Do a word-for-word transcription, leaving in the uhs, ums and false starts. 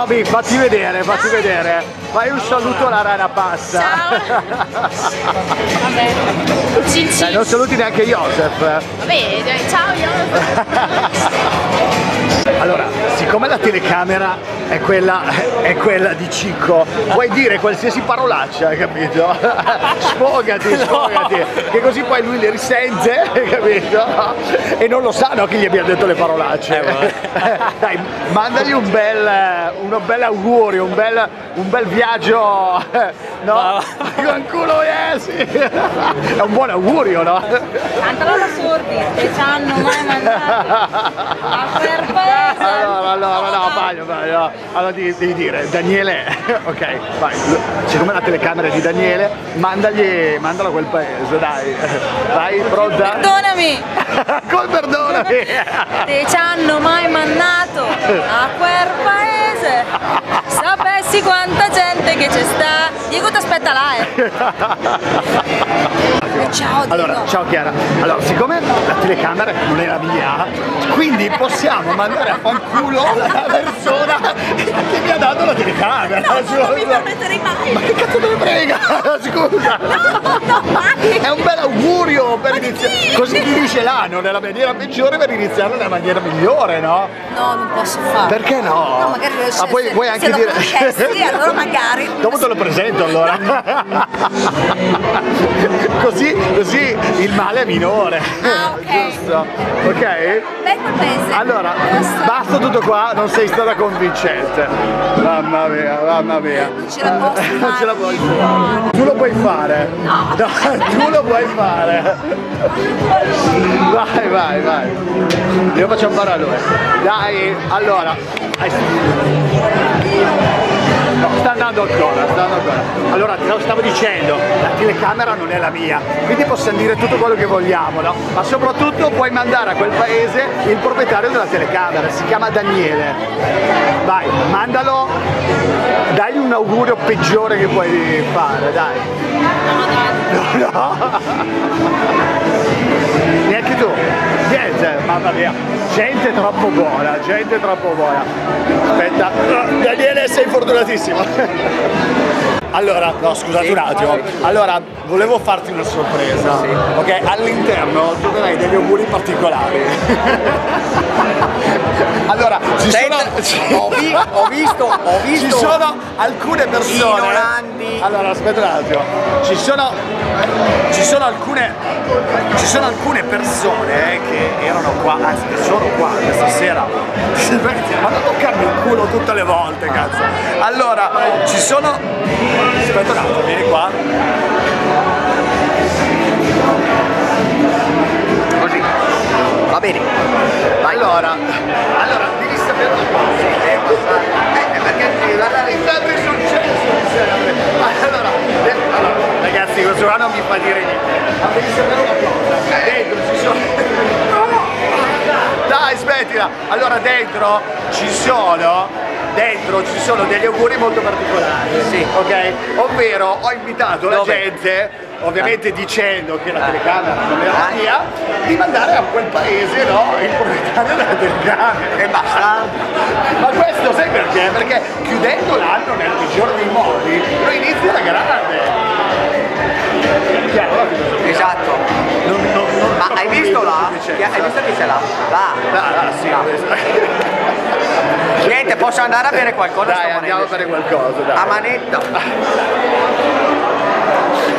Toby, fatti vedere, fatti Dai. vedere. Fai un saluto alla rana passa. Ciao. Vabbè. Cin cin. Dai, non saluti neanche Joseph. Vabbè, dai, ciao Joseph. Allora, siccome la telecamera è quella, è quella di Cicco, puoi dire qualsiasi parolaccia, capito? Sfogati, sfogati, che così poi lui le risente, capito? E non lo sa, no, che gli abbia detto le parolacce. Eh, Dai, mandagli un bel, uno bel augurio, un bel, un bel viaggio, no? Con culo, eh, sì. È un buon augurio, no? Cantalo da sordi, che ci hanno mai mandato a quel paese. Allora, allora, no, Paglio, Paglio, allora devi, devi dire, Daniele, ok, vai, siccome la telecamera è di Daniele, mandagli, mandalo a quel paese, dai, vai, pronta? Perdonami! Come perdonami? Te ci hanno mai mandato a quel paese, sapessi quanta gente che c'è sta. Diego ti aspetta là, eh. Ciao Diego. Allora, ciao Chiara. Allora, siccome la telecamera non è la mia, quindi possiamo mandare a fanculo la persona che mi ha dato la telecamera. No, non mi permetterei mai. Ma che cazzo te ne frega? Scusa. No, no, mai. È un bel augurio per iniziare. Così finisce l'anno nella maniera peggiore per iniziare nella maniera migliore, no? No, non posso farlo. Perché no? No, magari lo Ma puoi, puoi anche se dire. lo conoscessi, allora magari. Dopo te lo presento allora. così, così il male è minore. Ah, ok. Giusto? Ok? Bel paese. Allora, basta tutto qua, non sei stata convincente. Mamma mia, mamma mia. Non ce la posso fare. Non ce la puoi fare. Tu lo puoi fare. No. No, tu lo puoi fare. Vai, vai, vai. Io faccio fare a lui. Dai, allora. No, sta andando ancora, sta andando ancora. Allora, te lo stavo dicendo, la telecamera non è la mia, quindi possiamo dire tutto quello che vogliamo, no? Ma soprattutto puoi mandare a quel paese il proprietario della telecamera, si chiama Daniele. Vai, mandalo, dagli un augurio peggiore che puoi fare, dai. No, no. Neanche tu. Niente, mamma mia. Gente troppo buona, gente troppo buona. Aspetta, Daniele, sei fortunatissimo. Allora, no, scusate un attimo. Allora, volevo farti una sorpresa. Sì. Ok, all'interno troverai degli auguri particolari. Allora, ci sono, ho, vi, ho visto, ho visto. Ci sono alcune persone. Ignoranti. Allora, aspetta un attimo. Ci sono, ci sono alcune, ci sono alcune persone che erano qua, anzi che sono qua questa sera. Ma non toccarmi il culo tutte le volte, cazzo. Allora, ci sono. Aspetta un attimo, vieni qua. Così. Va bene. Allora, allora devi sapere una cosa. Eh, perché devi guardare i tanti successi. Allora, allora, ragazzi, questo qua non mi fa dire niente. Ma devi sapere una cosa. Dentro ci sono. Dai, smettila! Allora dentro ci sono. Dentro ci sono degli auguri molto particolari. Sì. Ok? Ovvero ho invitato la Dove? gente, ovviamente Ah. dicendo che la Ah. telecamera non era Ah. mia, di mandare a quel paese, no, il proprietario della telecamera. E basta. Ma questo sai perché? Perché chiudendo l'anno nel peggiore dei modi, lo inizia alla grande. Chiaro, la filosofia? Esatto. Non, non, non Ma hai visto là? là? Hai visto chi c'è là? Là. Là, là, sì, ho visto. Niente, posso andare a bere qualcosa? Dai, andiamo a fare qualcosa, dai. A manetta.